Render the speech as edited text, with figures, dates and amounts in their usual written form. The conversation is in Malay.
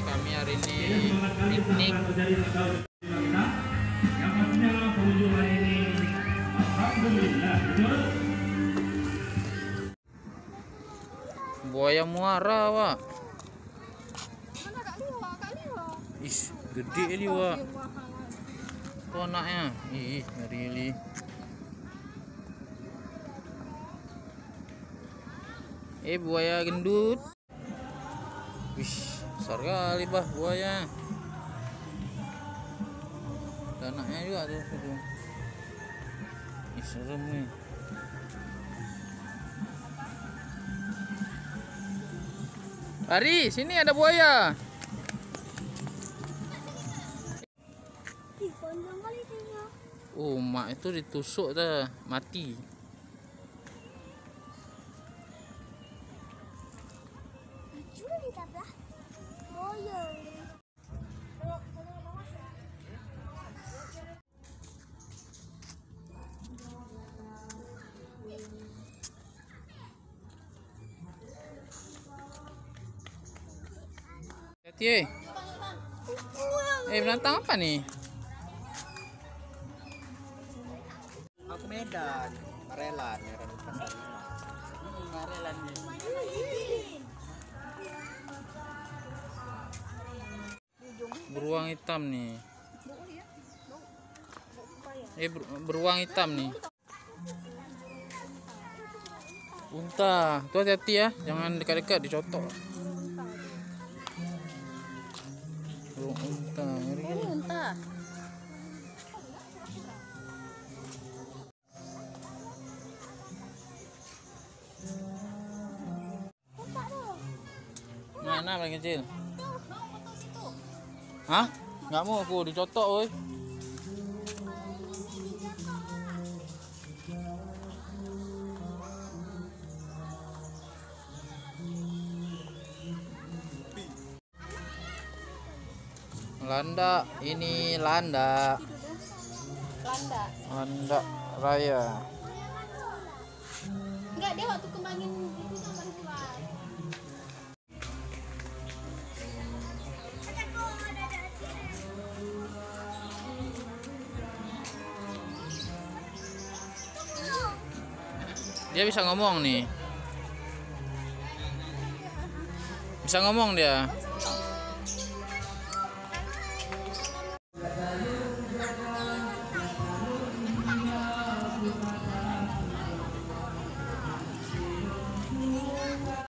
kami hari ini piknik. Yang pastinya pengunjung hari ini alhamdulillah. Buaya muara, Wak. Mana Kak Liwa? Ish, gede dia, Wak. Tuh anaknya. Ih, really. Buaya gendut. Wih, besar kali bah buaya. Ada anaknya juga tuh. Ih, serem nih. Lari, sini ada buaya. Ih, panjang kali dia. Oh, mak itu ditusuk dah, mati. Sudah ditabrak. Oh ya. Hati, binatang apa nih? Aku Medan, Marelan, Marelan nih. Beruang hitam nih. Beruang hitam nih. Unta, tuh hati-hati ya, jangan dekat-dekat dicotok. Unta, ngeri. Unta. Mana paling kecil? Hah? Nggak mau aku dicotok, woi. Landak, ini landak. Landak raya. Enggak, dia waktu kembangin itu sama keluar. Dia bisa ngomong nih. Bisa ngomong dia.